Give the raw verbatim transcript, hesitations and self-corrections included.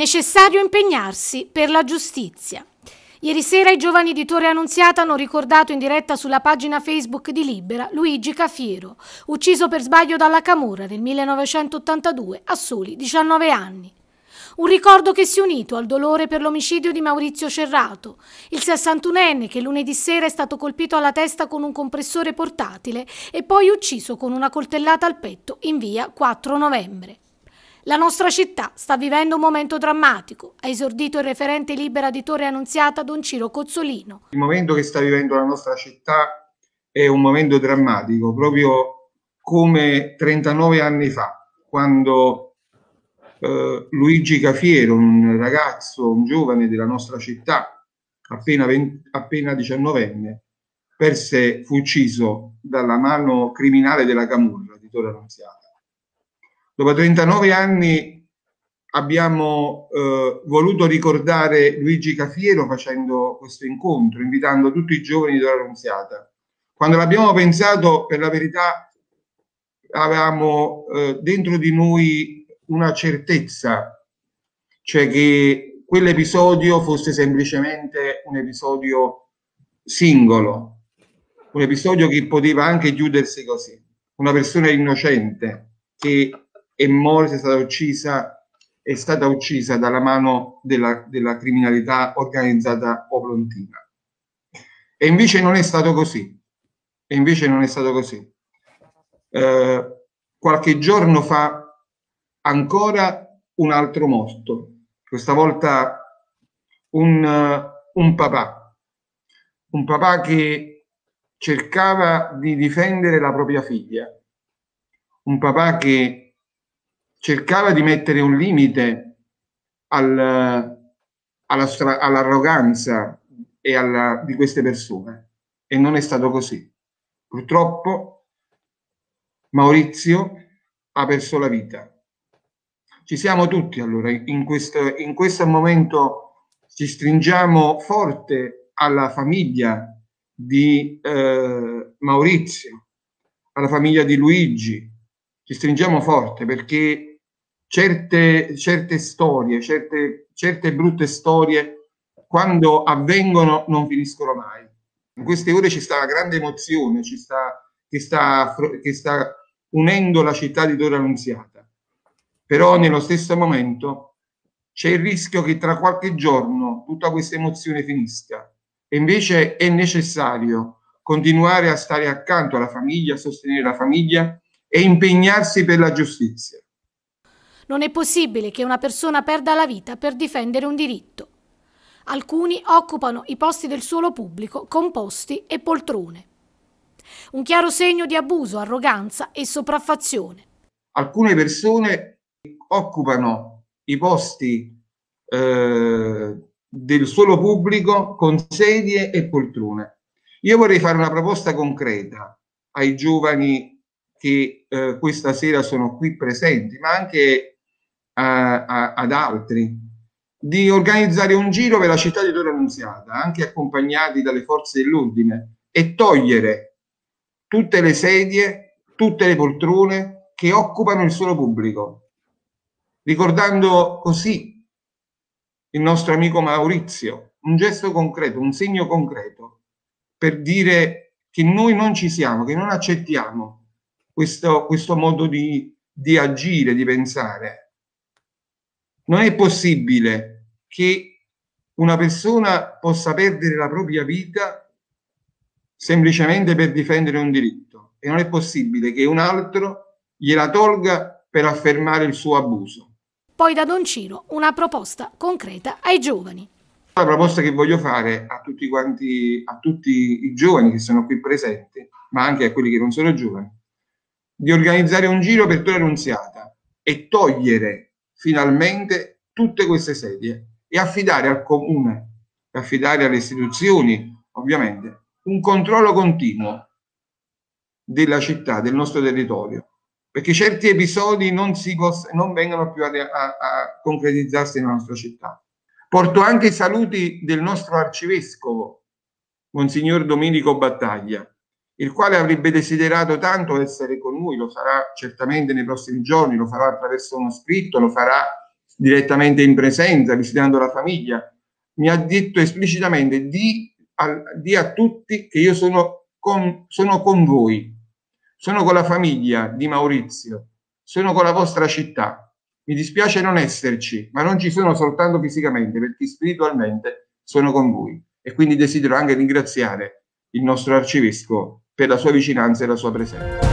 necessario impegnarsi per la giustizia. Ieri sera i giovani di Torre Annunziata hanno ricordato in diretta sulla pagina Facebook di Libera Luigi Cafiero, ucciso per sbaglio dalla camorra nel millenovecentottantadue a soli diciannove anni. Un ricordo che si è unito al dolore per l'omicidio di Maurizio Cerrato, il sessantunenne che lunedì sera è stato colpito alla testa con un compressore portatile e poi ucciso con una coltellata al petto in via quattro novembre. La nostra città sta vivendo un momento drammatico, ha esordito il referente Libera di Torre Annunziata Don Ciro Cozzolino. Il momento che sta vivendo la nostra città è un momento drammatico, proprio come trentanove anni fa, quando eh, Luigi Cafiero, un ragazzo, un giovane della nostra città, appena, venti, appena diciannovenne, perse, fu ucciso dalla mano criminale della camorra di Torre Annunziata. Dopo trentanove anni abbiamo eh, voluto ricordare Luigi Cafiero facendo questo incontro, invitando tutti i giovani di Torre Annunziata. Quando l'abbiamo pensato, per la verità, avevamo eh, dentro di noi una certezza, cioè che quell'episodio fosse semplicemente un episodio singolo, un episodio che poteva anche chiudersi così. Una persona innocente che è morta, è stata uccisa, è stata uccisa dalla mano della, della criminalità organizzata oplontina. E invece non è stato così. E invece non è stato così. Eh, qualche giorno fa ancora un altro morto. Questa volta un, uh, un papà. Un papà che cercava di difendere la propria figlia. Un papà che cercava di mettere un limite al, alla, all'arroganza e alla, di queste persone, e non è stato così. Purtroppo Maurizio ha perso la vita. Ci siamo tutti allora, in questo, in questo momento ci stringiamo forte alla famiglia di eh, Maurizio, alla famiglia di Luigi, ci stringiamo forte perché Certe, certe storie, certe, certe brutte storie, quando avvengono non finiscono mai. In queste ore ci sta una grande emozione, ci sta, che, sta, che sta unendo la città di Torre Annunziata. Però nello stesso momento c'è il rischio che tra qualche giorno tutta questa emozione finisca. E invece è necessario continuare a stare accanto alla famiglia, a sostenere la famiglia e impegnarsi per la giustizia. Non è possibile che una persona perda la vita per difendere un diritto. Alcuni occupano i posti del suolo pubblico con posti e poltrone. Un chiaro segno di abuso, arroganza e sopraffazione. Alcune persone occupano i posti eh, del suolo pubblico con sedie e poltrone. Io vorrei fare una proposta concreta ai giovani che eh, questa sera sono qui presenti, ma anche A, a, ad altri, di organizzare un giro per la città di Torre Annunziata, anche accompagnati dalle forze dell'ordine, e togliere tutte le sedie, tutte le poltrone che occupano il suolo pubblico, ricordando così il nostro amico Maurizio, un gesto concreto, un segno concreto, per dire che noi non ci siamo, che non accettiamo questo, questo modo di, di agire, di pensare. Non è possibile che una persona possa perdere la propria vita semplicemente per difendere un diritto, e non è possibile che un altro gliela tolga per affermare il suo abuso. Poi da Don Ciro una proposta concreta ai giovani. La proposta che voglio fare a tutti quanti, a tutti i giovani che sono qui presenti, ma anche a quelli che non sono giovani, di organizzare un giro per Torre Annunziata e togliere finalmente tutte queste sedie e affidare al comune, affidare alle istituzioni, ovviamente, un controllo continuo della città, del nostro territorio, perché certi episodi non, si non vengono più a, a, a concretizzarsi nella nostra città. Porto anche i saluti del nostro arcivescovo, Monsignor Domenico Battaglia, il quale avrebbe desiderato tanto essere con noi, lo farà certamente nei prossimi giorni, lo farà attraverso uno scritto, lo farà direttamente in presenza, visitando la famiglia, mi ha detto esplicitamente di a, di a tutti che io sono con, sono con voi, sono con la famiglia di Maurizio, sono con la vostra città. Mi dispiace non esserci, ma non ci sono soltanto fisicamente, perché spiritualmente sono con voi. E quindi desidero anche ringraziare il nostro arcivescovo per la sua vicinanza e la sua presenza.